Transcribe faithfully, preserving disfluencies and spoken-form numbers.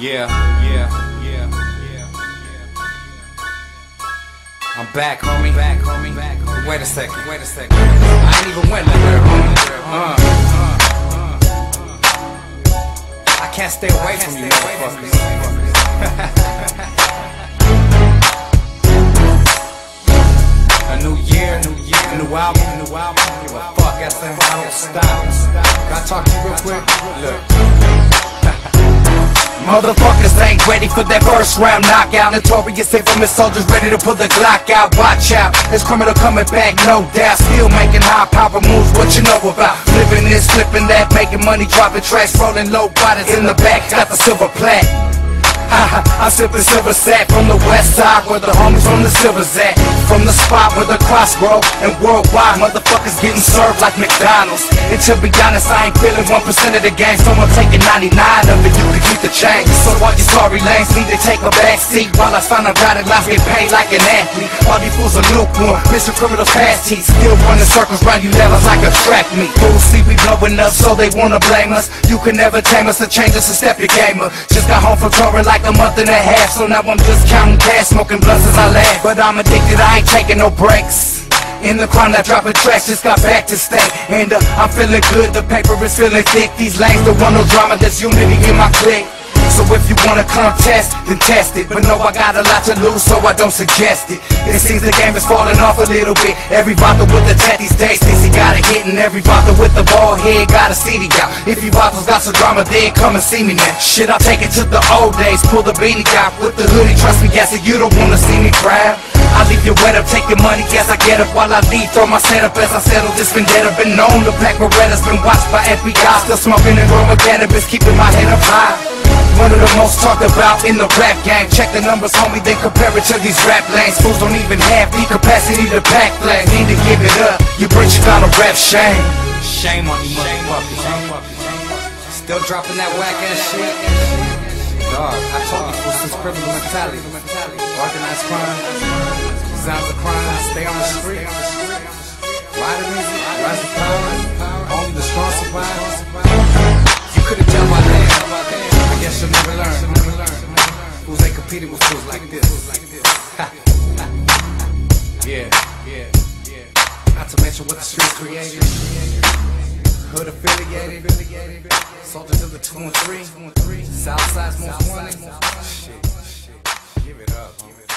Yeah, yeah, yeah, yeah. I'm back, homie. Back, homie. Back, homie. Wait a second. Wait a second. I ain't even went nowhere, homie. Uh, uh, uh. I can't stay away from you, motherfuckers. A new year, new year, a new album, a new album. Give a fuck, I say I don't stop. Can I talk to you real quick? Look. Motherfuckers ain't ready for that first round knockout. Notorious infamous soldiers ready to pull the Glock out. Watch out, there's criminal coming back, no doubt. Still making high power moves, what you know about? Flipping this, flipping that, making money, dropping tracks, rolling low bodies in the back, got the silver plat. I sip the silver sack from the west side where the homies from the silver's at. From the spot where the crossroad and worldwide motherfuckers getting served like McDonald's. And to be honest, I ain't feeling one percent of the game, so I'm taking ninety-nine of it, you can keep the change. So all you sorry lanes need to take a back seat while I sign a dotted line, get paid like an athlete. All these fools are lukewarm, Mister Criminal past heat, still running circles round you levels like a track meet. Fools see we blowing up, so they wanna blame us. You can never tame us or change us a step your game up. Just got home from touring like a month and a half, so now I'm just counting cash, smoking blunts as I laugh. But I'm addicted, I ain't taking no breaks. In the crime that dropping tracks, just got back to stay. And uh, I'm feeling good, the paper is feeling thick. These lanes don't want no drama, there's unity in my clique. So if you wanna contest, then test it. But no, I got a lot to lose, so I don't suggest it. It seems the game is falling off a little bit. Every vodka with the tat these days thinks he got a hit, and every vodka with the ball head got a C D out. If you vodkas got some drama, then come and see me now. Shit, I'll take it to the old days, pull the beanie out with the hoodie. Trust me, guess it, you don't wanna see me proud. I leave you wet up, take your money, guess I get up while I leave. Throw my setup as I settle this vendetta. Been known, the black Beretta's been watched by F B I. Still smoking and growing cannabis, keeping my head up high. One of the most talked about in the rap game. Check the numbers, homie, then compare it to these rap lanes. Fools don't even have the capacity to pack flags. Need to give it up, you bitch, you gotta rap shame. Shame on you motherfuckers, huh? Still dropping that whack ass shit. Dog, I told you this is criminal mentality. Organized crime, sounds of crime, stay on the street. Rider music, rise of power, only the strong survive. You couldn't tell my name, I guess you'll never learn. Fools ain't competing with fools like this. Yeah, yeah, yeah. Not to mention what the street created. Hood affiliated, soldiers of the two and three, Southside's most wanted. Shit, shit, give it up, homie.